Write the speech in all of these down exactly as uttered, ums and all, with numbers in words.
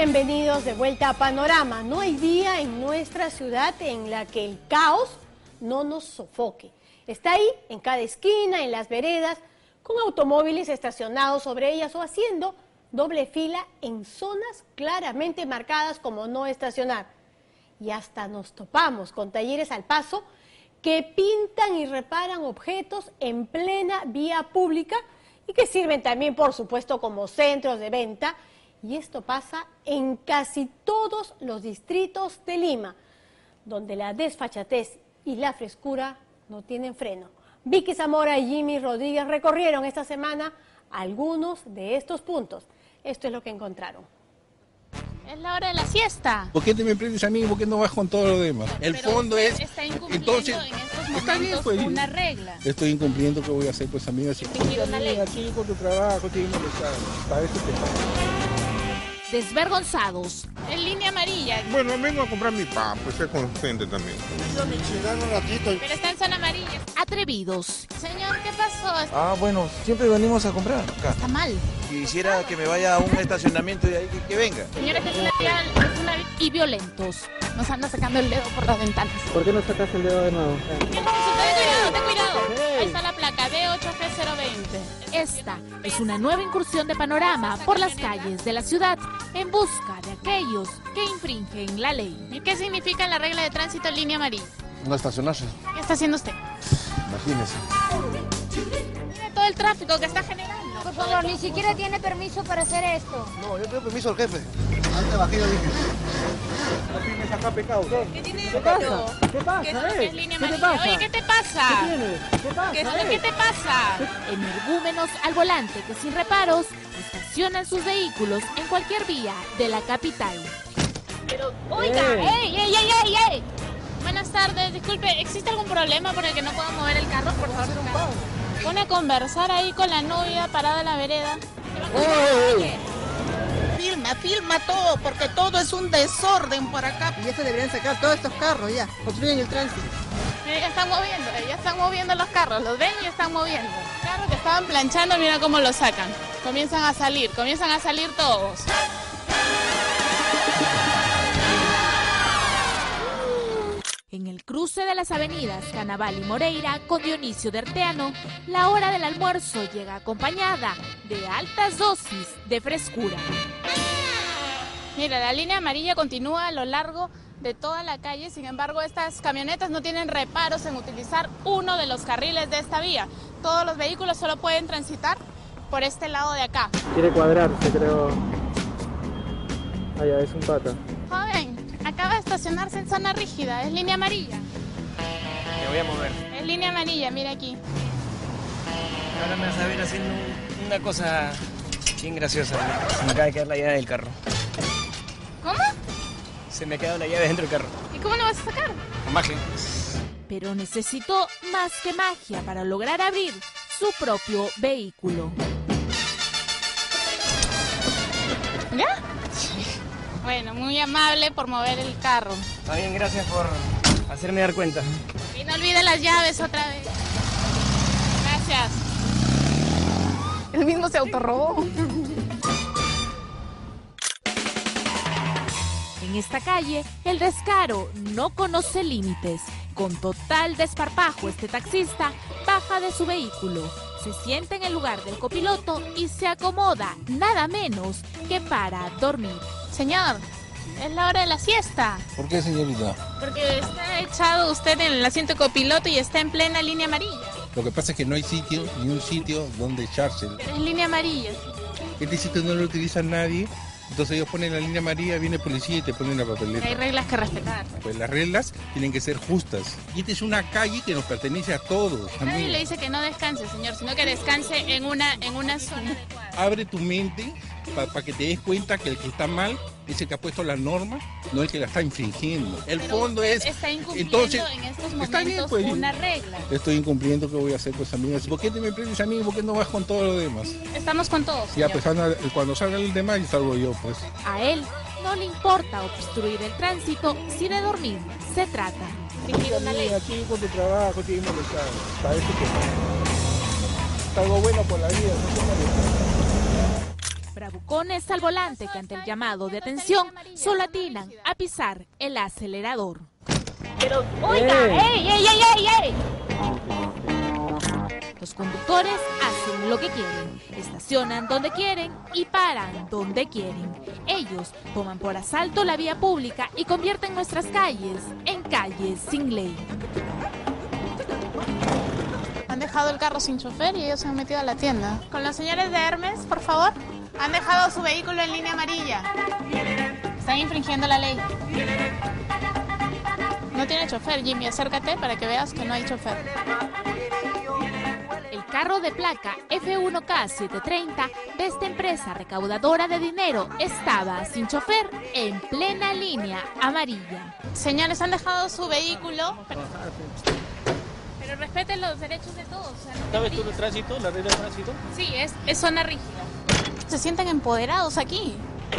Bienvenidos de vuelta a Panorama. No hay día en nuestra ciudad en la que el caos no nos sofoque. Está ahí, en cada esquina, en las veredas, con automóviles estacionados sobre ellas o haciendo doble fila en zonas claramente marcadas como no estacionar. Y hasta nos topamos con talleres al paso que pintan y reparan objetos en plena vía pública y que sirven también, por supuesto, como centros de venta. Y esto pasa en casi todos los distritos de Lima, donde la desfachatez y la frescura no tienen freno. Vicky Zamora y Jimmy Rodríguez recorrieron esta semana algunos de estos puntos. Esto es lo que encontraron. Es la hora de la siesta. ¿Por qué te me prendes a mí? ¿Por qué no vas con todo lo demás? El Pero fondo usted es... está incumpliendo entonces, en estos momentos está bien, pues, una regla. Estoy incumpliendo, ¿qué voy a hacer, pues, amigo? Si Infringir una ley. aquí con tu trabajo, tienes que molestar. Para eso te pago. Desvergonzados. En línea amarilla. Bueno, vengo a comprar mi pan, pues es con gente también. Pero está en zona amarilla. Atrevidos. Señor, ¿qué pasó? Ah, bueno, siempre venimos a comprar acá. Está mal. Quisiera que me vaya a un estacionamiento y de ahí que, que venga. Señores, es una vía, es una vía- Y violentos. Nos anda sacando el dedo por las ventanas. ¿Por qué no sacas el dedo de nuevo? Ten cuidado, ten cuidado. Ahí está la placa D ocho G cero veinte. Esta es una nueva incursión de Panorama por las calles de la ciudad en busca de aquellos que infringen la ley. ¿Y qué significa la regla de tránsito en línea amarilla? No estacionarse, ¿Qué está haciendo usted? imagínese. Mire todo el tráfico que está generando. Por favor, ni siquiera tiene permiso para hacer esto. No, yo tengo permiso al jefe. Antes bajito dije. No firmes acá, pecado. ¿Qué tiene ¿Qué pasa? ¿Qué pasa? ¿Qué eh? es línea ¿Qué te amarilla? pasa? Oye, ¿qué te pasa? ¿Qué tienes? ¿Qué pasa? ¿Qué, eh? ¿Qué te pasa? Energúmenos al volante que sin reparos estacionan sus vehículos en cualquier vía de la capital. Pero, oiga, ¡ey, ey, ey, ey, ey! Buenas tardes, disculpe, ¿existe algún problema por el que no puedo mover el carro? Por favor, pone a conversar ahí con la novia parada en la vereda. Filma, filma todo, porque todo es un desorden por acá. Y eso deberían sacar todos estos carros ya. Obstruyen el tránsito. Mira, ya están moviendo, ya están moviendo los carros, los ven y están moviendo. Carros que estaban planchando, mira cómo los sacan. Comienzan a salir, comienzan a salir todos. En el cruce de las avenidas Canaval y Moreira con Dionisio de Arteano, la hora del almuerzo llega acompañada de altas dosis de frescura. Mira, la línea amarilla continúa a lo largo de toda la calle, sin embargo, estas camionetas no tienen reparos en utilizar uno de los carriles de esta vía. Todos los vehículos solo pueden transitar por este lado de acá. Quiere cuadrarse, creo. Ah, ya, es un pata. Joven, acaba de estacionarse en zona rígida, es línea amarilla. Me voy a mover. Es línea amarilla, mira aquí. Ahora me vas a ver haciendo una cosa bien graciosa. Se me acaba de quedar la llave del carro. ¿Cómo? Se me ha quedado la llave dentro del carro. ¿Y cómo lo vas a sacar? Con magia. Pero necesitó más que magia para lograr abrir su propio vehículo. ¿Ya? Sí. Bueno, muy amable por mover el carro. Está bien, gracias por hacerme dar cuenta. Y no olvide las llaves otra vez. Gracias. Él mismo se autorrobó. En esta calle, el descaro no conoce límites. Con total desparpajo, este taxista baja de su vehículo, se sienta en el lugar del copiloto y se acomoda nada menos que para dormir. Señor, es la hora de la siesta. ¿Por qué, señorita? Porque está echado usted en el asiento copiloto y está en plena línea amarilla. Lo que pasa es que no hay sitio, ni un sitio donde echarse. Pero es línea amarilla. Este sitio no lo utiliza nadie, entonces ellos ponen la línea amarilla, viene policía y te ponen la papeleta. Hay reglas que respetar. Pues las reglas tienen que ser justas. Y esta es una calle que nos pertenece a todos. Nadie amigo. le dice que no descanse, señor, sino que descanse en una, en una zona adecuada. Abre tu mente para pa que te des cuenta que el que está mal es el que ha puesto la norma, no el que la está infringiendo. El Pero fondo usted es... está incumpliendo entonces, en estos está bien, momentos pues. una regla. Estoy incumpliendo, ¿qué voy a hacer, pues, amigos? ¿Por qué te me prendes a mí? ¿Por qué no vas con todo lo demás? Estamos con todos, Ya, señor. pues, anda, cuando salga el demás, yo salgo yo, pues. A él no le importa obstruir el tránsito si de dormir se trata. Infringir una ley. Aquí con tu trabajo, tienes que molestar. Para eso que es algo bueno por la vida, no te molestas. bravucones al volante que ante el llamado de atención solo atinan a pisar el acelerador. Pero, oiga, ¡ey, ey, ey, ey, ey! Los conductores hacen lo que quieren, estacionan donde quieren y paran donde quieren. Ellos toman por asalto la vía pública y convierten nuestras calles en calles sin ley. Han dejado el carro sin chofer y ellos se han metido a la tienda. Con los señores de Hermes, por favor. Han dejado su vehículo en línea amarilla. Están infringiendo la ley. No tiene chofer, Jimmy. Acércate para que veas que no hay chofer. El carro de placa F uno K setecientos treinta de esta empresa recaudadora de dinero estaba sin chofer en plena línea amarilla. Señores, han dejado su vehículo. Pero, pero respeten los derechos de todos. O sea, no ¿Sabes tú el tránsito, la regla de tránsito? Sí, es, es zona rígida. Se sienten empoderados aquí.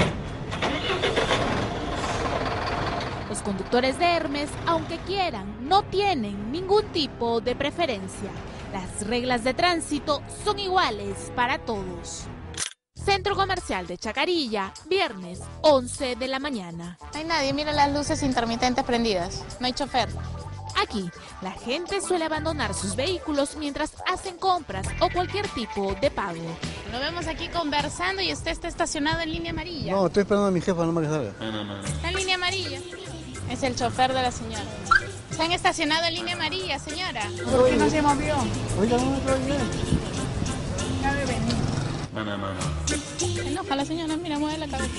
Los conductores de Hermes, aunque quieran, no tienen ningún tipo de preferencia. Las reglas de tránsito son iguales para todos. Centro Comercial de Chacarilla, viernes, once de la mañana. No hay nadie, mira las luces intermitentes prendidas. No hay chofer. Aquí, la gente suele abandonar sus vehículos mientras hacen compras o cualquier tipo de pago. Lo vemos aquí conversando y usted está estacionado en línea amarilla. No, estoy esperando a mi jefa, no me salga. No, no, no. Está en línea amarilla. Es el chofer de la señora. Se han estacionado en línea amarilla, señora. ¿Por qué no se movió? Oiga, no me traigo. Ya bebé. No, no, no, no. Se enoja la señora, mira, mueve la cabeza.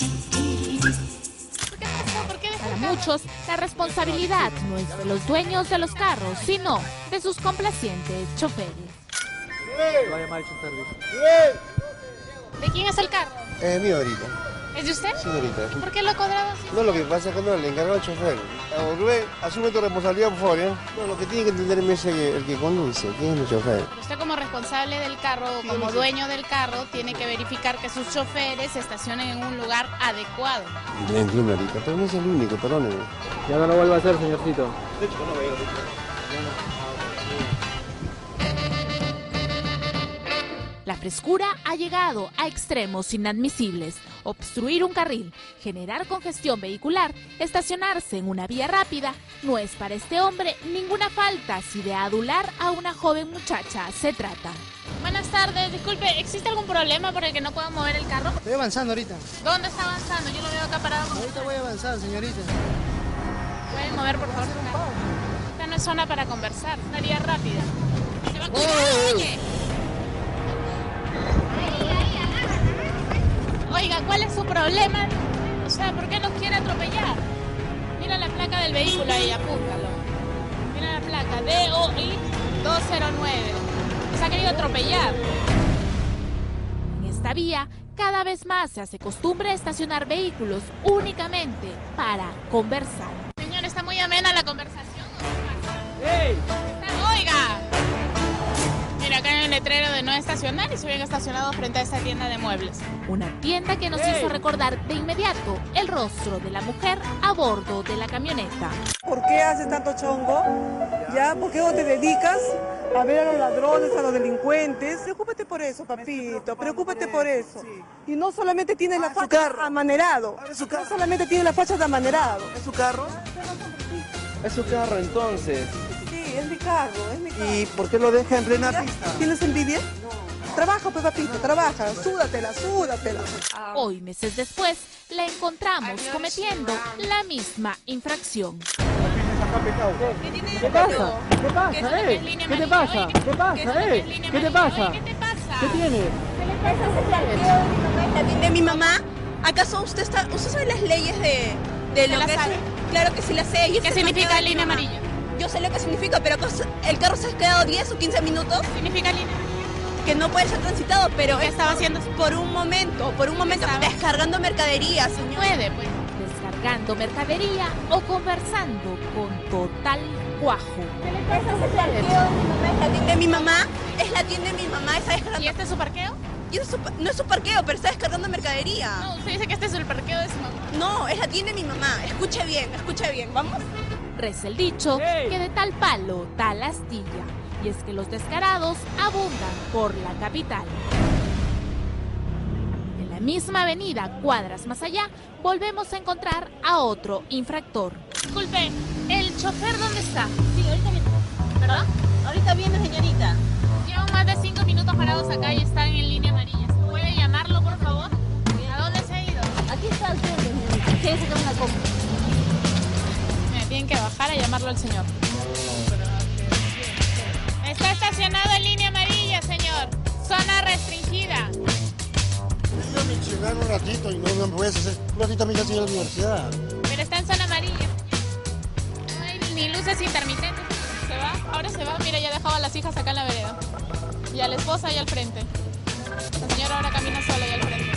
¿Por qué pasó? ¿Por qué dejó Para el carro? muchos, la responsabilidad no es de los dueños de los carros, sino de sus complacientes choferes. Lo va a llamar el chofer, dice. ¿De quién es el carro? Es mío ahorita. ¿Es de usted? Sí, ahorita. ¿Por qué lo ha cobrado así? No, lo que pasa es que no le encargó al chofer. Ah, Rubén, asume tu responsabilidad, por favor, ¿eh? No, lo que tiene que entenderme es el, el que conduce, quién es mi chofer. Pero usted como responsable del carro, o como dueño del carro, tiene que verificar que sus choferes se estacionen en un lugar adecuado. Le entiendo ahorita, pero no es el único, perdóneme. Ya no lo vuelvo a hacer, señorcito. La frescura ha llegado a extremos inadmisibles. Obstruir un carril, generar congestión vehicular, estacionarse en una vía rápida, no es para este hombre ninguna falta si de adular a una joven muchacha se trata. Buenas tardes, disculpe, ¿existe algún problema por el que no puedo mover el carro? Estoy avanzando ahorita. ¿Dónde está avanzando? Yo lo veo acá parado. Ahorita voy a avanzar, señorita. ¿Pueden mover, por favor, su carro? Esta no es zona para conversar, es una vía rápida. Se va a cruzar, oye. Oiga, ¿cuál es su problema? O sea, ¿por qué nos quiere atropellar? Mira la placa del vehículo ahí, apúntalo. Mira la placa, D O I dos cero nueve. Se ha querido atropellar. En esta vía, cada vez más se hace costumbre estacionar vehículos únicamente para conversar. Señor, está muy amena la conversación. ¡Ey! ¡Oiga! Mira, acá hay un letrero de no estacionar y se habían estacionado frente a esta tienda de muebles. Una tienda que nos hizo recordar de inmediato el rostro de la mujer a bordo de la camioneta. ¿Por qué haces tanto chongo? ¿Ya? ¿Por qué no te dedicas a ver a los ladrones, a los delincuentes? Preocúpate por eso, papito, preocúpate por eso. Y no solamente tienes la facha de amanerado, no solamente tienes la facha de amanerado. ¿Es su carro? Es su carro, entonces. Sí, es mi carro, es mi carro. ¿Y por qué lo deja en plena pista? ¿Tienes envidia? Trabaja, pues, papito, trabaja, súdatela, súdatela. Hoy, meses después, la encontramos cometiendo la misma infracción. ¿Qué pasa? ¿Qué pasa, eh? ¿Qué te pasa? ¿Qué pasa, eh? ¿Qué te pasa? ¿Qué tienes? ¿La tiene mi mamá? ¿Acaso usted está, usted sabe las leyes de, de lo que es? Claro que sí las sé. ¿Qué significa línea amarilla? Yo sé lo que significa, pero el carro se ha quedado diez o quince minutos. ¿Significa línea? Que no puede ser transitado, pero ¿qué estaba haciendo? Por un momento, por un momento, descargando mercadería, señor. Puede, pues. Descargando mercadería o conversando con total cuajo. ¿Qué le pasa? ¿Es la tienda de mi mamá? Es la tienda de mi mamá, está descargando. ¿Y este es su parqueo? Y no, es su, no es su parqueo, pero está descargando mercadería. No, usted dice que este es el parqueo de su mamá. No, es la tienda de mi mamá. Escuche bien, escuche bien, ¿vamos? Reza el dicho que de tal palo, tal astilla. Y es que los descarados abundan por la capital. En la misma avenida, cuadras más allá, volvemos a encontrar a otro infractor. Disculpe, ¿el chofer dónde está? Sí, ahorita viene. ¿Perdón? Ahorita viene, señorita. Llevan más de cinco minutos parados acá y están en línea amarilla. ¿Puede llamarlo, por favor? ¿A dónde se ha ido? Aquí está el frente, señorita. Tiene que sacar una compra. Mira, tienen que bajar a llamarlo al señor. Está estacionado en línea amarilla, señor. Zona restringida. Déjame llegar un ratito y no me puedes hacer. Un ratito me estoy en la universidad. Pero está en zona amarilla. No hay ni luces intermitentes. Se va, ahora se va. Mira, ya ha dejado a las hijas acá en la vereda. Y a la esposa ahí al frente. La señora ahora camina sola ahí al frente.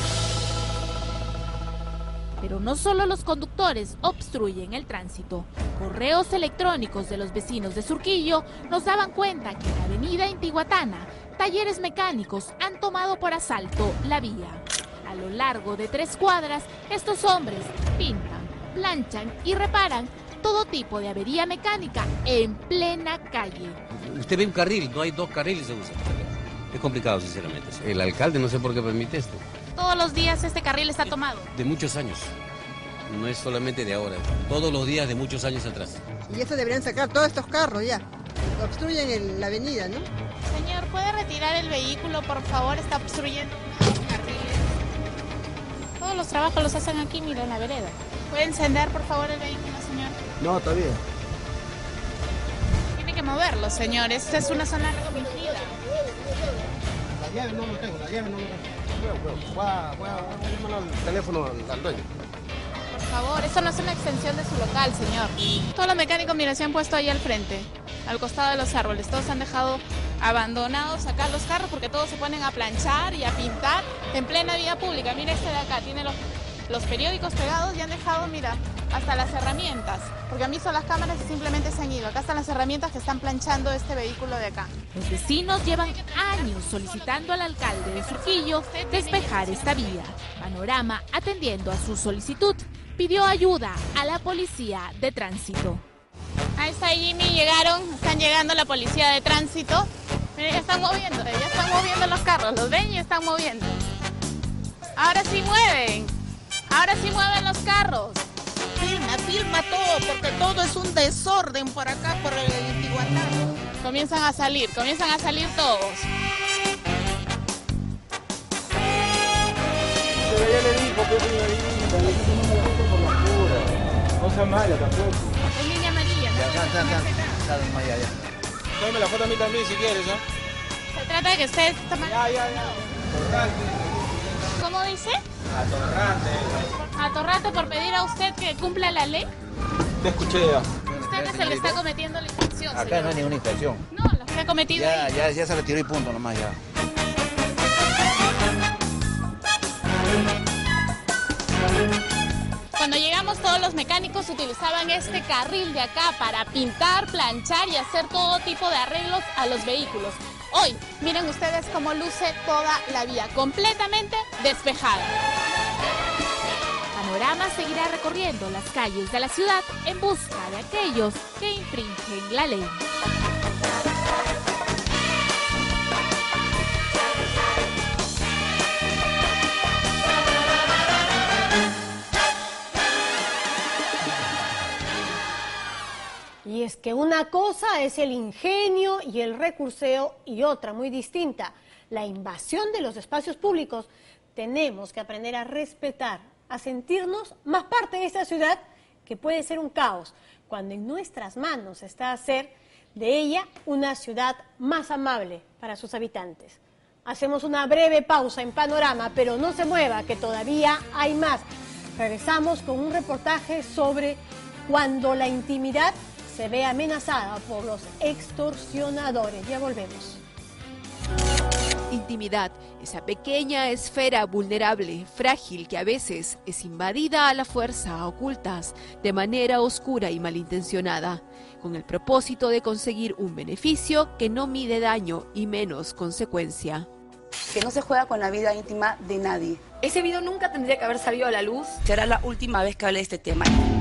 Pero no solo los conductores obstruyen el tránsito. Correos electrónicos de los vecinos de Surquillo nos daban cuenta que en la avenida Intihuatana, talleres mecánicos han tomado por asalto la vía. A lo largo de tres cuadras, estos hombres pintan, planchan y reparan todo tipo de avería mecánica en plena calle. Usted ve un carril, no hay dos carriles se usan. Es complicado, sinceramente. El alcalde no sé por qué permite esto. Todos los días este carril está tomado. De muchos años. No es solamente de ahora. Todos los días de muchos años atrás. Y eso deberían sacar todos estos carros ya. Obstruyen el, la avenida, ¿no? Señor, ¿puede retirar el vehículo, por favor? Está obstruyendo los carriles. Todos los trabajos los hacen aquí, mira, en la vereda. ¿Puede encender, por favor, el vehículo, señor? No, está bien. Tiene que moverlo, señor. Esta es una zona restringida. La llave no lo tengo, la llave no lo tengo. Voy a, voy a, voy a llamar al teléfono al, al dueño. Por favor, esto no es una extensión de su local, señor. Todos los mecánicos, mira, se han puesto ahí al frente, al costado de los árboles. Todos han dejado abandonados acá los carros porque todos se ponen a planchar y a pintar en plena vía pública. Mira este de acá, tiene los, los periódicos pegados y han dejado, mira, hasta las herramientas. Porque han visto las cámaras y simplemente se han ido. Acá están las herramientas que están planchando este vehículo de acá. Los vecinos llevan años solicitando al alcalde de Surquillo despejar esta vía. Panorama, atendiendo a su solicitud, pidió ayuda a la policía de tránsito. Ahí está Jimmy, llegaron, están llegando la policía de tránsito. Miren, ya están moviendo, ya están moviendo los carros, los ven y están moviendo. Ahora sí mueven, ahora sí mueven los carros. Filma, filma todo, porque todo es un desorden por acá, por el Intihuatana. Comienzan a salir, comienzan a salir todos. Pero ya le dijo, pues, señorita, le dijo no me la gente por la pura. No sea mala tampoco. En línea amarilla. Ya, ya, ya, ya, ya, ya, ya. Tómame la foto a mí también si quieres, ¿ah? ¿eh? Se trata de que usted... Ya, ya, ya. ¿Cómo dice? Atorrante. Atorrante por pedir a usted que cumpla la ley. Te escuché ya. Usted es el que está cometiendo la infracción, Acá señor. no hay ninguna infracción. No, lo que ha cometido Ya, ahí. ya, ya se retiró y punto nomás ya. Cuando llegamos todos los mecánicos utilizaban este carril de acá para pintar, planchar y hacer todo tipo de arreglos a los vehículos. Hoy, miren ustedes cómo luce toda la vía, completamente despejada. Panorama seguirá recorriendo las calles de la ciudad en busca de aquellos que infringen la ley. Y es que una cosa es el ingenio y el recurseo y otra muy distinta, la invasión de los espacios públicos. Tenemos que aprender a respetar, a sentirnos más parte de esta ciudad que puede ser un caos, cuando en nuestras manos está hacer de ella una ciudad más amable para sus habitantes. Hacemos una breve pausa en Panorama, pero no se mueva, que todavía hay más. Regresamos con un reportaje sobre cuando la intimidad se ve amenazada por los extorsionadores. Ya volvemos. Intimidad, esa pequeña esfera vulnerable, frágil, que a veces es invadida a la fuerza a ocultas, de manera oscura y malintencionada, con el propósito de conseguir un beneficio que no mide daño y menos consecuencia. Que no se juega con la vida íntima de nadie. Ese video nunca tendría que haber salido a la luz. Será la última vez que hable de este tema.